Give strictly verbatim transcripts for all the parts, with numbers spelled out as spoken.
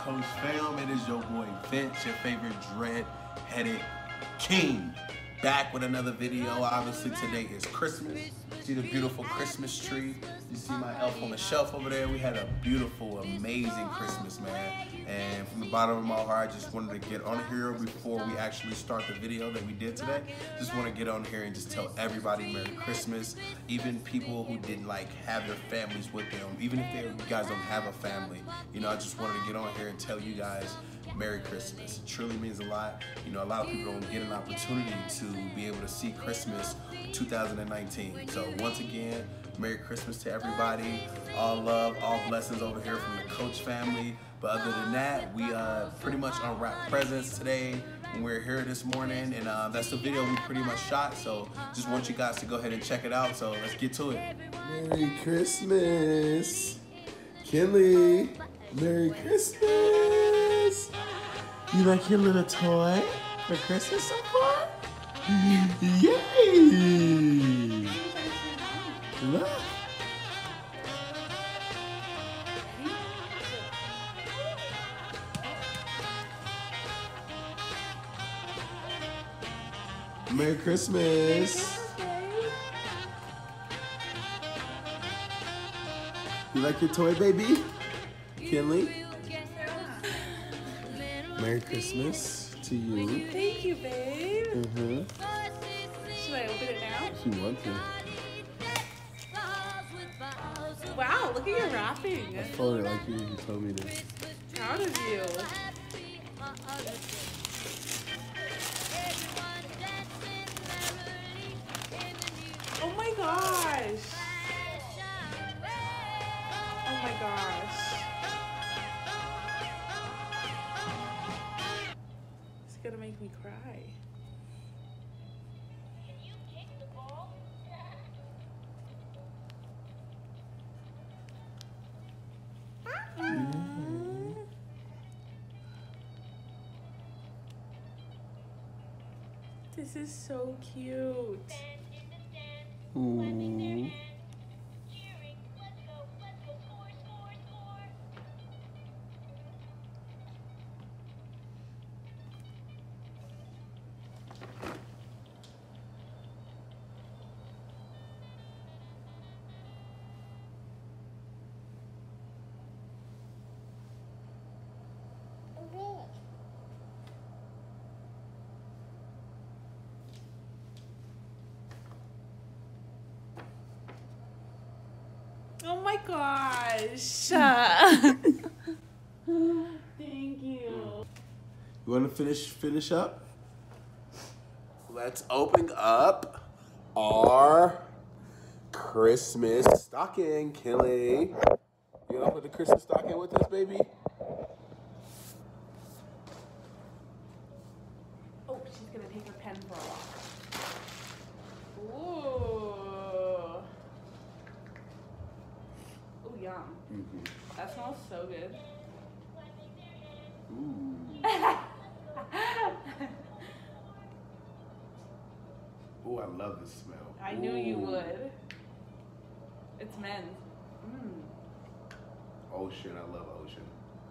Coach Fam? It is your boy Vince, your favorite dread-headed king. Back with another video. Obviously today is Christmas. See the beautiful Christmas tree? You see my elf on the shelf over there? We had a beautiful, amazing Christmas, man. And from the bottom of my heart, I just wanted to get on here before we actually start the video that we did today. Just want to get on here and just tell everybody Merry Christmas. Even people who didn't like have their families with them, even if they, you guys don't have a family, you know, I just wanted to get on here and tell you guys Merry Christmas. It truly means a lot. You know, a lot of people don't get an opportunity to be able to see Christmas two thousand nineteen. So once again, Merry Christmas to everybody. All love, all blessings over here from the Coach family. But other than that, we uh, pretty much unwrapped presents today when we were here this morning. And uh, that's the video we pretty much shot. So just want you guys to go ahead and check it out. So let's get to it. Merry Christmas. Kinley, Merry Christmas. You like your little toy for Christmas so far? Yay! Look. Merry Christmas. You like your toy, baby? Kinley? Merry Christmas to you. Thank you, babe. Mm-hmm. Should I open it now? If you want to. Wow, look at your wrapping. I folded it like you, you told me to. Proud of you. Oh my gosh. Oh my gosh. It's gonna make me cry. This is so cute. Ooh. Oh my gosh. Thank you. You want to finish finish up? Let's open up our Christmas stocking, Kelly. You gonna put the Christmas stocking with us, baby? Oh, she's gonna take her pen for a walk. Ooh. Ooh, yum. Mm-hmm. That smells so good. Ooh. Ooh, I love this smell. I knew you Ooh. would. It's men's. Mm. Ocean, I love ocean.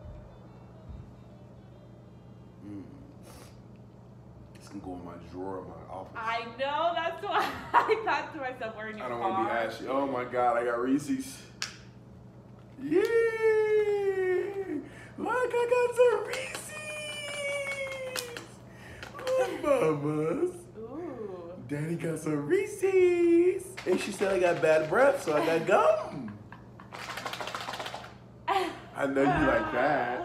Mm. This can go in my drawer in my office. I know, that's why I thought to myself, we're in your I don't car. want to be ashy. Oh my God, I got Reese's. Yay! Look, I got some Reese's. Look, mamas. Ooh. Daddy got some Reese's. And she said I got bad breath, so I got gum. I know you like that.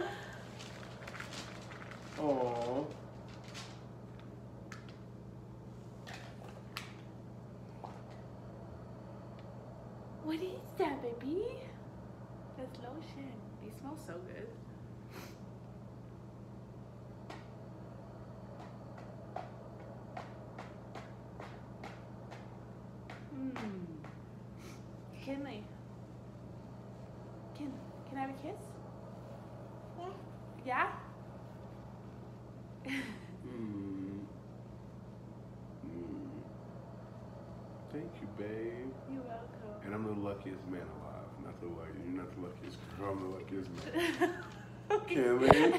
Aww. What is that, baby? That's lotion. They smell so good. Hmm. Kinley. Can, can I have a kiss? Yeah? Mm. Mm. Thank you, babe. You're welcome. And I'm the luckiest man alive. Not the lucky, you're not the luckiest girl. I'm the luckiest man. Kimmy.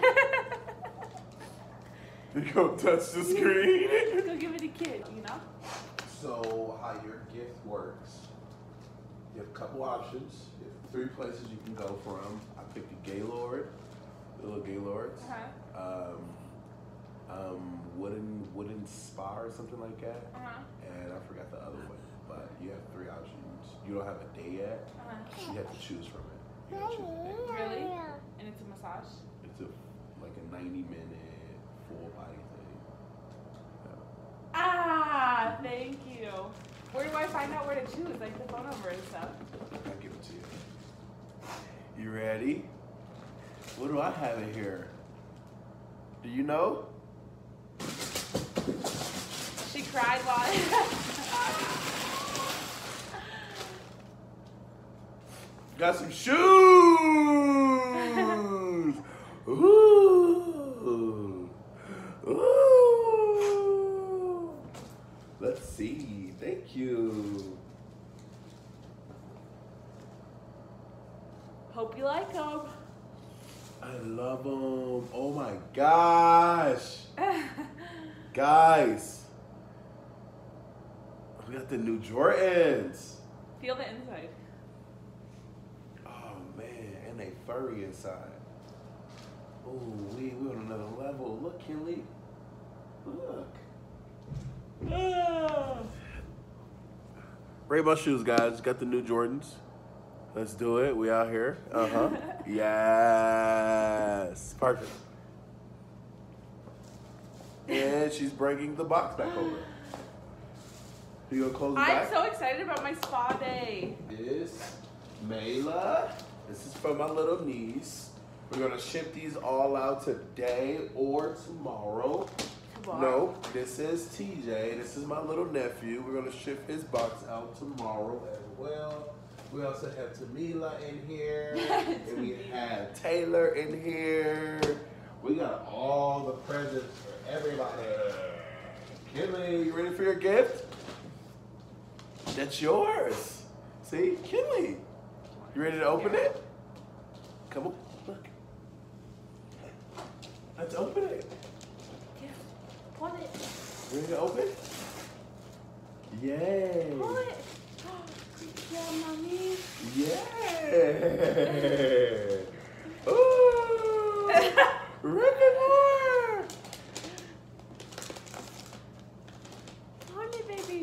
You gonna touch the screen? Go give it a kid, you know? So how your gift works, you have a couple options. You have three places you can go from. I picked a Gaylord, the little Gaylords. Uh-huh. Um, um, wooden wooden spa or something like that. Uh-huh. And I forgot the other one. But you have three options. You don't have a day yet. Uh-huh. You have to choose from it. You gotta choose a day. Really? And it's a massage? It's a like a ninety minute full body thing. Ah, thank you. Where do I find out where to choose? Like the phone number and stuff. I'll give it to you. You ready? What do I have in here? Do you know? She cried while Got some shoes! Ooh! Ooh! Let's see. Thank you. Hope you like them. I love them. Oh my gosh. Guys. We got the new Jordans. Feel the inside. Oh man, and they furry inside. Oh, we we on another level. Look, Kinley. Look. Ah. Rate my shoes, guys. Got the new Jordans. Let's do it. We out here. Uh huh. Yes. Perfect. And she's bringing the box back over. You gonna close it I'm back? so excited about my spa day. This, Mayla. This is for my little niece. We're gonna ship these all out today or tomorrow. Tomorrow. No, this is T J. This is my little nephew. We're gonna ship his box out tomorrow as well. We also have Tamila in here. And we have Taylor in here. We got all the presents for everybody. Kinley, you ready for your gift? That's yours. See, Kinley. You ready to open it? Come on, look. Let's open it. Yeah. Pull it. Ready to open? Yay. Pull it. Good job, mommy. Yeah. Ooh. Rick and more. Pull it, baby.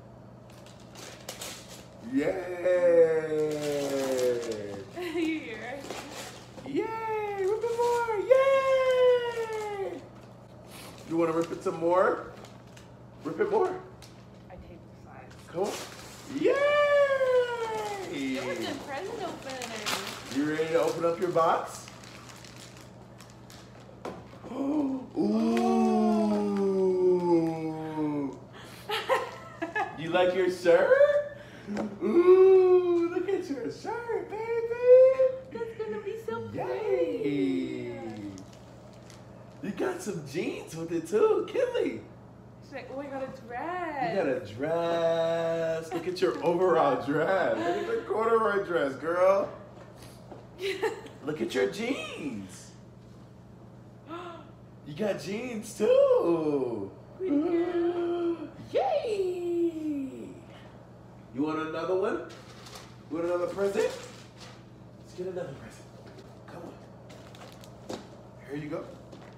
Yay. You hear? Yay. Rip it more. Yay. You want to rip it some more? Rip it more. I taped the sides. Come on. Yay. It was a present opener. You ready to open up your box? Ooh. You like your shirt? Ooh, look at your shirt, baby. That's gonna be so Yay. pretty. You got some jeans with it too, Kinley. She's like, oh, I got a dress. You got a dress. Look at your overall dress. Look at the corduroy dress, girl. Look at your jeans. You got jeans too. Yay! You want another one? You want another present? Let's get another present. Come on. Here you go.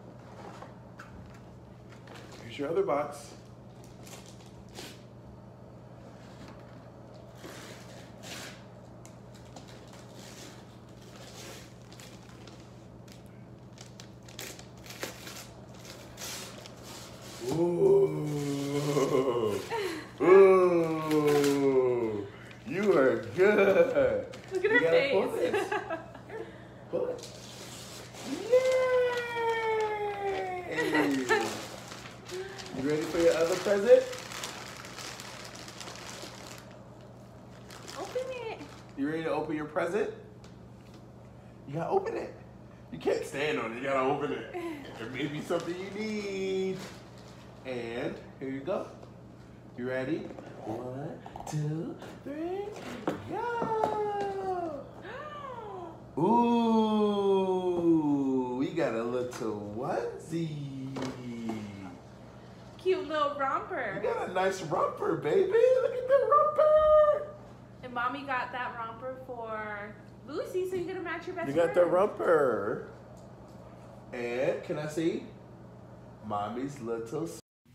Here's your other box. Ooh. Ooh. You are good. Look at You her gotta pull face. this. Pull it. Yay! You ready for your other present? Open it. You ready to open your present? You gotta open it. You can't stand on it, you gotta open it. There may be something you need. And here you go. You ready? One, two, three, go! Ooh, little onesie. Cute little romper. You got a nice romper, baby. Look at the romper. And mommy got that romper for Lucy, so you're gonna match your best You friend. got the romper. And can I see mommy's little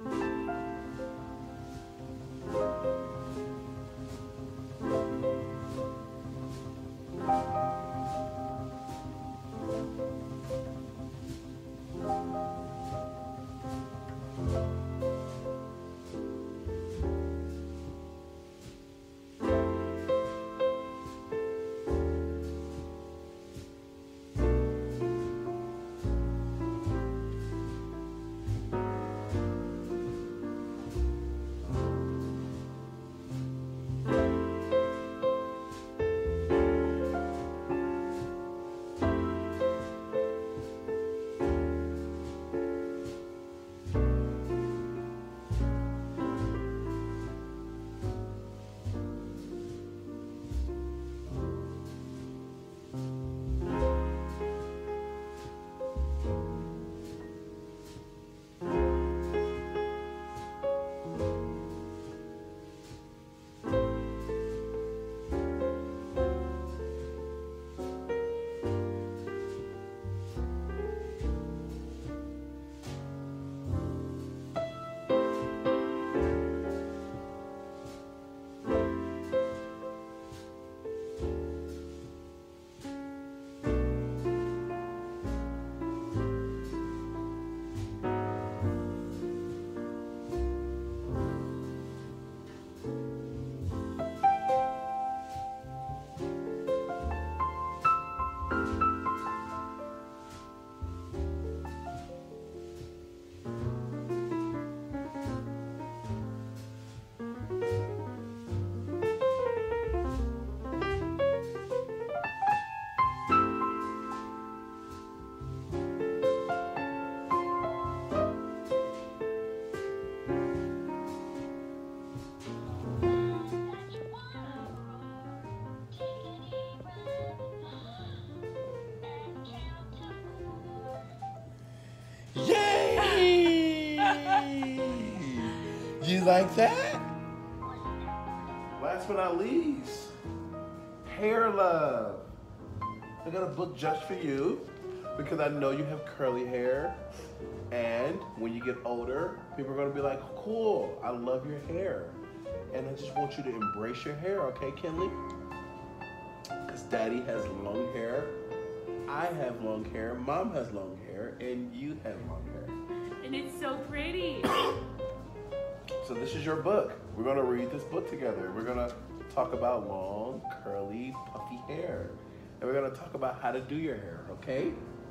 You like that? Last but not least, hair love. I got a book just for you because I know you have curly hair. And when you get older, people are gonna be like, cool, I love your hair. And I just want you to embrace your hair, okay, Kinley? Because daddy has long hair, I have long hair, mom has long hair, and you have long hair. And it's so pretty. So this is your book. We're gonna read this book together. We're gonna talk about long, curly, puffy hair. And we're gonna talk about how to do your hair, okay?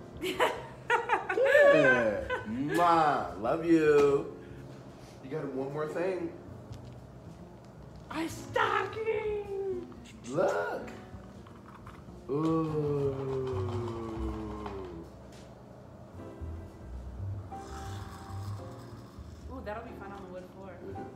Good. Mwah. Love you. You got one more thing. A stocking. Look. Ooh. Ooh, that'll be fun on the wood floor.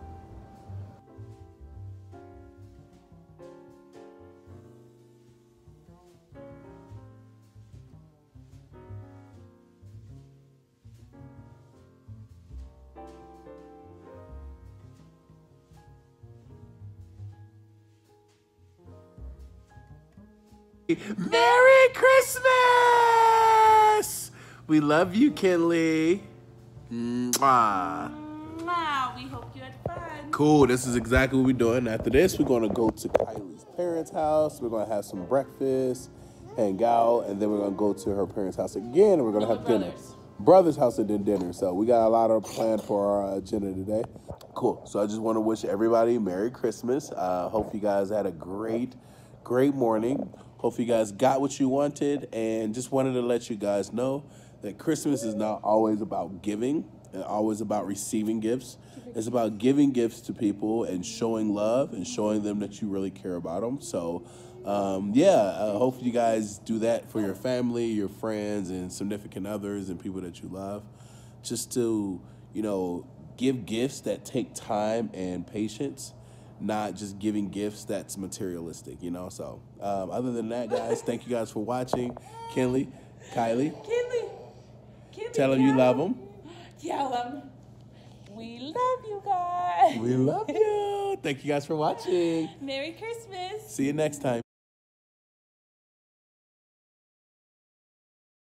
Merry Christmas! We love you, Kinley. Mwah. Wow, we hope you had fun. Cool, this is exactly what we're doing. After this, we're gonna go to Kylie's parents' house. We're gonna have some breakfast, hang out, and then we're gonna go to her parents' house again, and we're gonna No, have my dinner. brother's. Brother's house and then dinner. So we got a lot of planned for our agenda today. Cool. So I just want to wish everybody Merry Christmas. Uh, hope you guys had a great, great morning. Hope you guys got what you wanted, and just wanted to let you guys know that Christmas is not always about giving and always about receiving gifts. It's about giving gifts to people and showing love and showing them that you really care about them. So, um, yeah, I hope you guys do that for your family, your friends, and significant others and people that you love. Just to, you know, give gifts that take time and patience, not just giving gifts that's materialistic, you know? So, um, other than that, guys, thank you guys for watching. Kinley, Kylie. Kinley. Kinley. Tell them you love them. Tell them we love you guys. We love you. Thank you guys for watching. Merry Christmas. See you next time.